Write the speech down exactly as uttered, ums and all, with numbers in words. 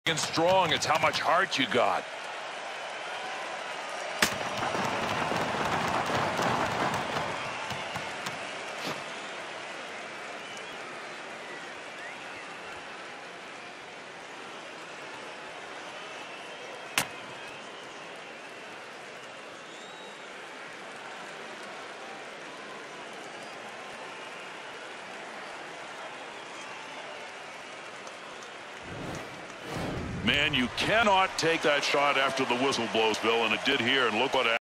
and strong. It's how much heart you got. Man, you cannot take that shot after the whistle blows, Bill, and it did here, and look what happened.